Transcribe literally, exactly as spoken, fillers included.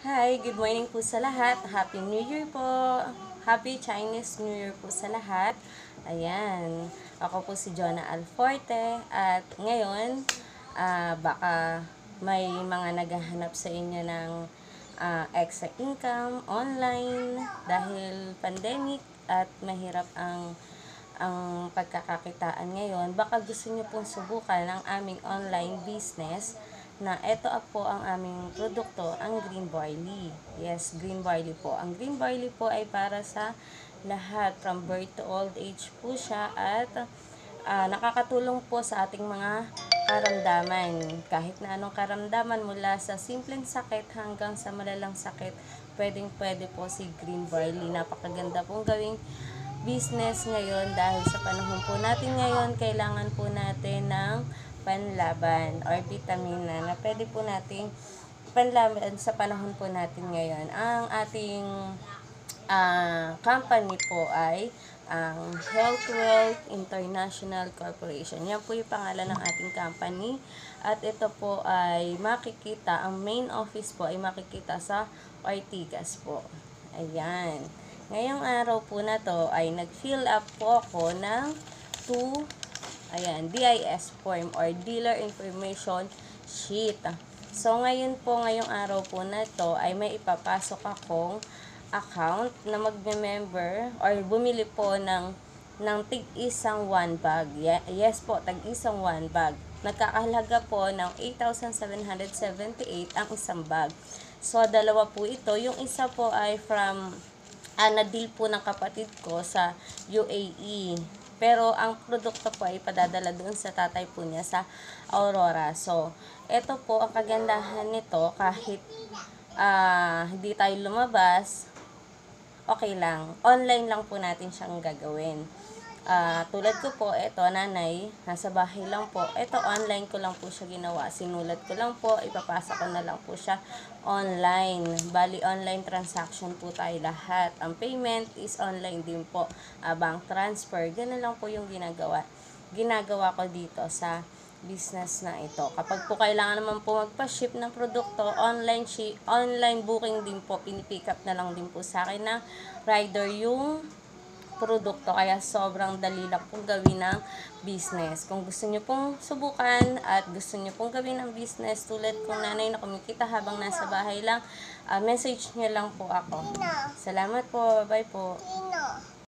Hi, good morning po sa lahat. Happy New Year po. Happy Chinese New Year po sa lahat. Ayan, ako po si Jonah Alforte at ngayon, ah, baka may mga naghahanap sa inyo ng ah, extra income online dahil pandemic at mahirap ang ang pagkakakitaan ngayon. Baka gusto nyo pong subukan ang aming online business na ito po ang aming produkto, ang green barley. Yes, green barley po. Ang green barley po ay para sa lahat, from birth to old age po siya at uh, nakakatulong po sa ating mga karamdaman. Kahit na anong karamdaman mula sa simpleng sakit hanggang sa malalang sakit, pwedeng pwede po si green barley. Napakaganda pong gawing business ngayon dahil sa panahon po natin ngayon, kailangan po natin ng panlaban or vitamina na pwede po nating panlaban sa panahon po natin ngayon. Ang ating uh, company po ay ang Health Wealth International Corporation. Yan po yung pangalan ng ating company. At ito po ay makikita, ang main office po ay makikita sa Ortigas po. Ayan. Ngayong araw po na to ay nag-fill up po ako ng two ayan, D I S form or Dealer Information Sheet. So, ngayon po, ngayong araw po na to ay may ipapasok akong account na magme-member or bumili po ng ng tig-isang one bag. Yes po, tag-isang one bag. Nagkakahalaga po ng eight thousand seven hundred seventy-eight ang isang bag. So, dalawa po ito. Yung isa po ay from uh, na-deal po ng kapatid ko sa U A E. Pero ang produkto po ay padadala doon sa tatay po niya sa Aurora. So, ito po ang kagandahan nito kahit uh, hindi tayo lumabas, okay lang. Online lang po natin siyang gagawin. Uh, tulad ko po, ito nanay, nasa bahay lang po. Ito online ko lang po siya ginawa. Sinulat ko lang po, ipapasa ko na lang po siya online. Bali, online transaction po tayo lahat. Ang payment is online din po. Uh, bank transfer, ganun lang po yung ginagawa. Ginagawa ko dito sa business na ito. Kapag po kailangan naman po magpa-ship ng produkto, online shi online booking din po, pinipick up na lang din po sa akin ng rider yung produkto, kaya sobrang dali lang pong gawin ng business. Kung gusto nyo pong subukan at gusto nyo pong gawin ng business tulad kong nanay na kumikita habang nasa bahay lang, uh, message nyo lang po ako. Salamat po, bye po.